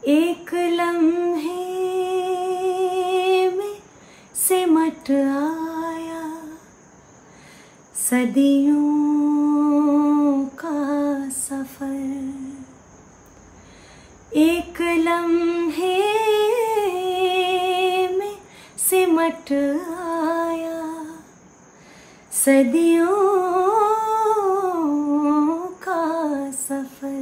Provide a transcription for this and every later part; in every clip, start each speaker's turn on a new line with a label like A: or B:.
A: एक लम्हे में सिमट आया सदियों का सफर। एक लम्हे में सिमट आया सदियों का सफर।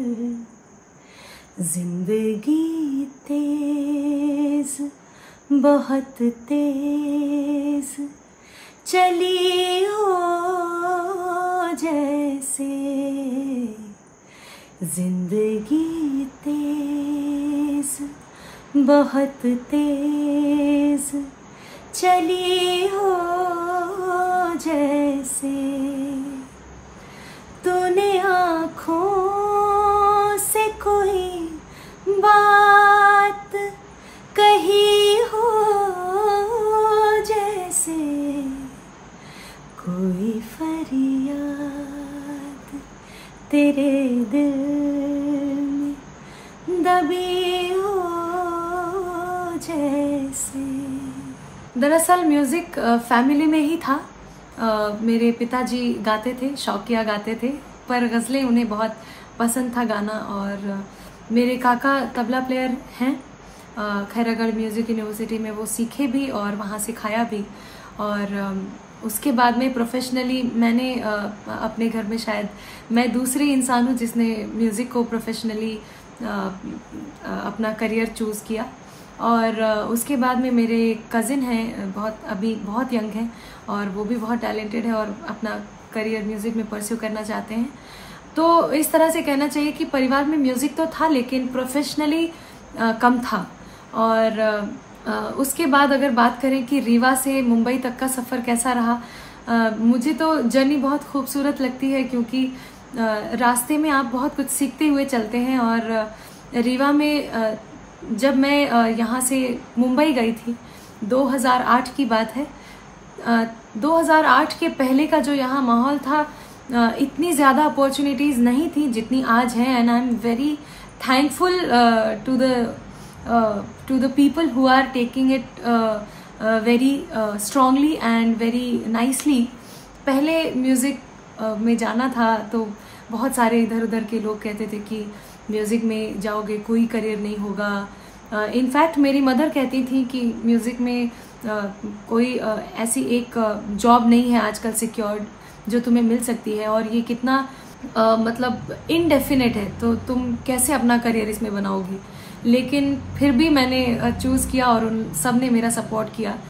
A: जिंदगी तेज बहुत तेज चली हो जैसे। जिंदगी तेज बहुत तेज चली हो जैसे। तूने आँखों से कोई बात कही हो जैसे। कोई फरियाद तेरे दिल में दबी हो जैसे। दरअसल म्यूज़िक फैमिली में ही था। मेरे पिताजी गाते थे, शौकिया गाते थे, पर गज़लें उन्हें बहुत पसंद था गाना। और मेरे काका तबला प्लेयर हैं, खैरागढ़ म्यूज़िक यूनिवर्सिटी में वो सीखे भी और वहाँ सिखाया भी। और उसके बाद में प्रोफेशनली मैंने अपने घर में शायद मैं दूसरी इंसान हूँ जिसने म्यूज़िक को प्रोफेशनली अपना करियर चूज़ किया। और उसके बाद में मेरे कज़िन हैं, अभी बहुत यंग हैं और वो भी बहुत टैलेंटेड है और अपना करियर म्यूज़िक में परस्यू करना चाहते हैं। तो इस तरह से कहना चाहिए कि परिवार में म्यूज़िक तो था लेकिन प्रोफेशनली कम था। और उसके बाद अगर बात करें कि रीवा से मुंबई तक का सफ़र कैसा रहा, मुझे तो जर्नी बहुत खूबसूरत लगती है क्योंकि रास्ते में आप बहुत कुछ सीखते हुए चलते हैं। और रीवा में जब मैं यहाँ से मुंबई गई थी 2008 की बात है। 2008 के पहले का जो यहाँ माहौल था, इतनी ज़्यादा अपॉर्चुनिटीज़ नहीं थी जितनी आज हैं। And I am very thankful to the people who are taking it very strongly and very nicely। पहले म्यूज़िक में जाना था तो बहुत सारे इधर उधर के लोग कहते थे कि म्यूज़िक में जाओगे कोई करियर नहीं होगा। इनफैक्ट मेरी मदर कहती थी कि म्यूज़िक में कोई ऐसी एक जॉब नहीं है आजकल सिक्योर्ड जो तुम्हें मिल सकती है, और ये कितना मतलब इनडेफिनेट है, तो तुम कैसे अपना करियर इसमें बनाओगी। लेकिन फिर भी मैंने चूज़ किया और उन सब ने मेरा सपोर्ट किया।